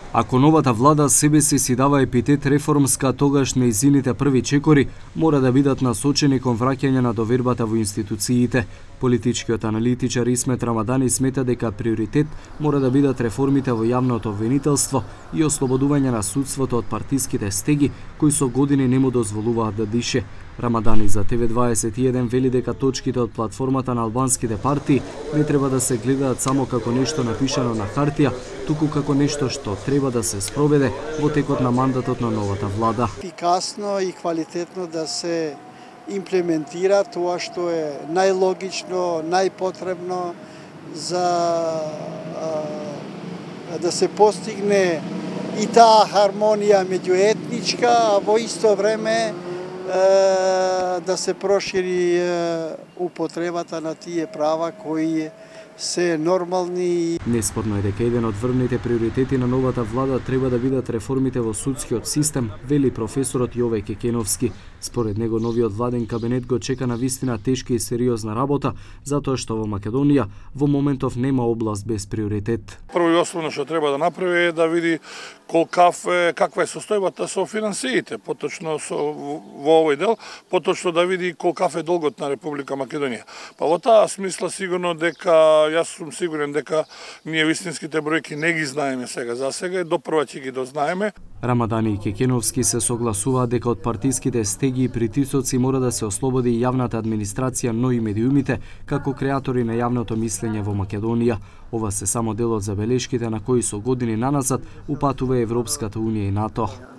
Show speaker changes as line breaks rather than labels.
Ако новата влада себе си дава епитет реформска, тогаш нејзините први чекори мора да бидат насочени кон враќање на довербата во институциите. Политичкиот аналитичар Исмет Рамадани смета дека приоритет мора да бидат реформите во јавното обвинителство и ослободување на судството од партиските стеги кои со години не му дозволуваат да дише. Рамадани за TV21 вели дека точките од платформата на албанските партии не треба да се гледаат само како нешто напишано на хартија, туку како нешто што треба да се спроведе во текот на мандатот на новата влада.
Ефикасно и квалитетно да се имплементира тоа што е најлогично, најпотребно за да се постигне и таа хармонија меѓуетничка, а во исто време да се прошири употребата на тие права кои се нормални.
Неспорно е дека еден од врвните приоритети на новата влада треба да бидат реформите во судскиот систем, вели професорот Јове Кекеновски. Според него новиот владен кабинет го чека на вистина тешка и сериозна работа, затоа што во Македонија во моментов нема област без приоритет.
Прво и основно што треба да направи е да види каква е состојбата со финансиите, поточно во овој дел, поточно да види колкав е долгот на Република Македонија. Па во таа смисла сигурно дека јас сум сигурен дека ние вистинските бројки не ги знаеме сега за сега, допрва ќе ги дознаеме.
Рамадани и Кекеновски се согласуваат дека од партиските стеги и притисоци мора да се ослободи јавната администрација, но и медиумите како креатори на јавното мислење во Македонија. Ова се само дел од забелешките на кои со години наназад упатува Европската унија и НАТО.